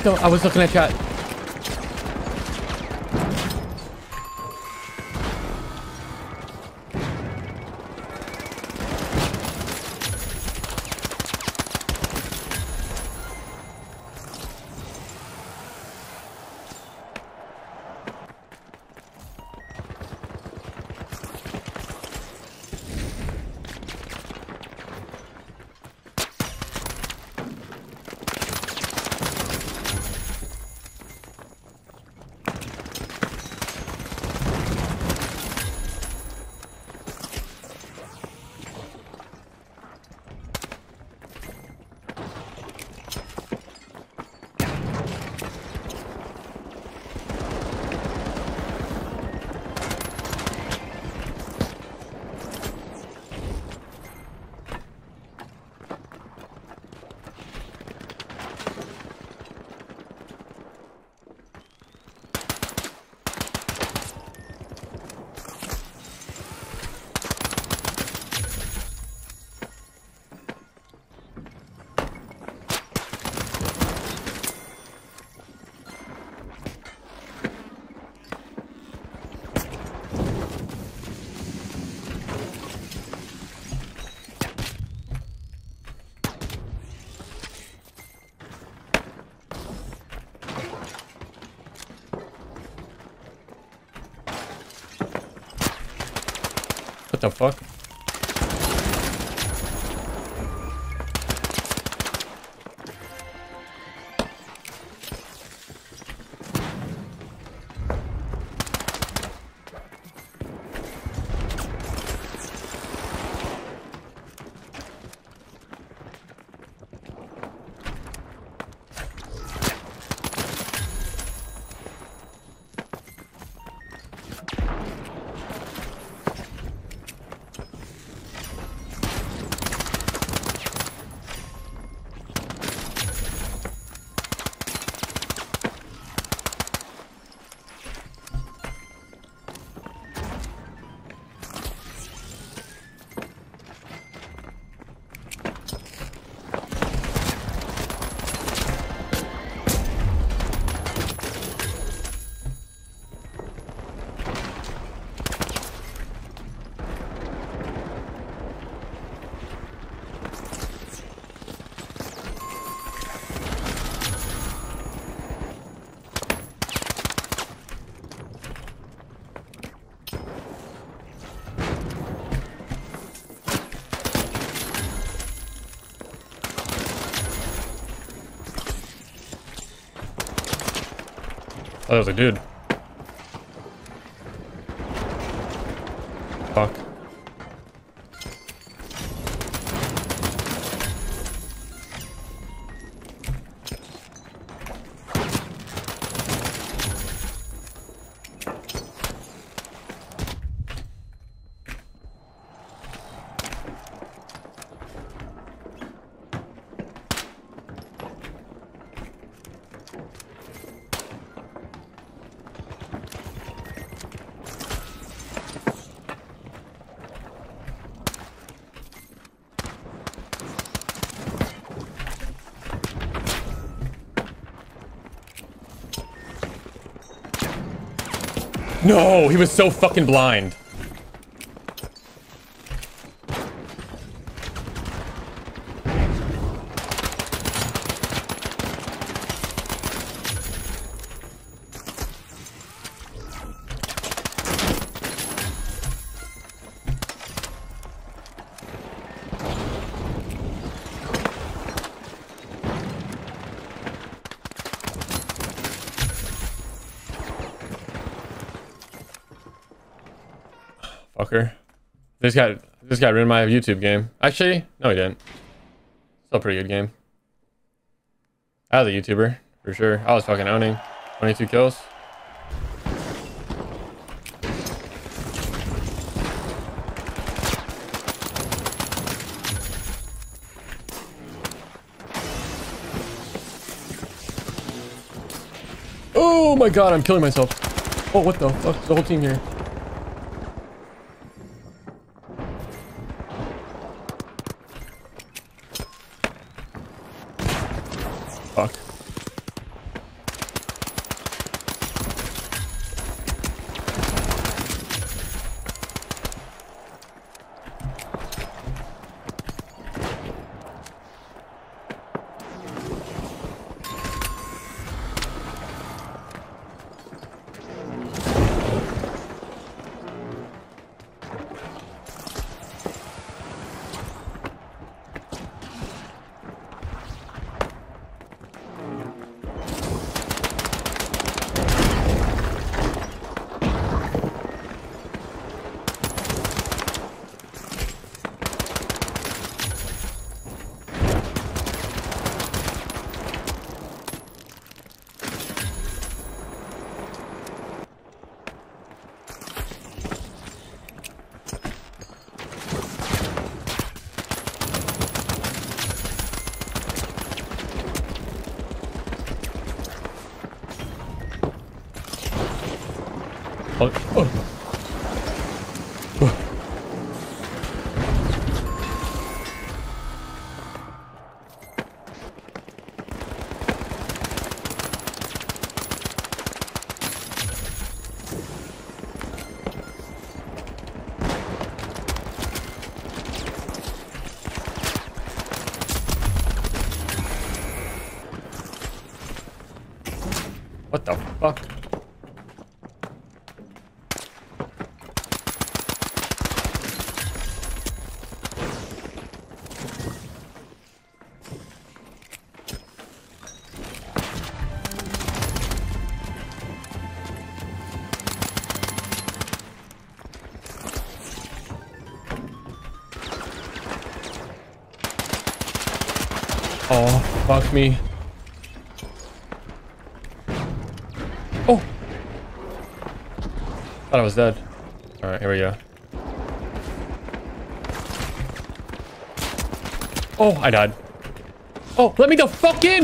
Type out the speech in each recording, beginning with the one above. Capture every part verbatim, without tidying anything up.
What the? I was looking at chat. What the fuck? Oh, that was a dude. Fuck. No, he was so fucking blind. Fucker. This guy this guy ruined my YouTube game. Actually, no he didn't. Still a pretty good game. I was a YouTuber, for sure. I was fucking owning. twenty-two kills. Oh my god, I'm killing myself. Oh, what the fuck? There's the whole team here. Fuck. Oh. Oh. What the fuck? Oh, fuck me. Oh! Thought I was dead. Alright, here we go. Oh, I died. Oh, let me the fuck in!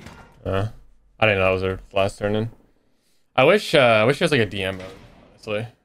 Uh, I didn't know that was her last turn in. I wish, uh, I wish there was like a D M mode, honestly.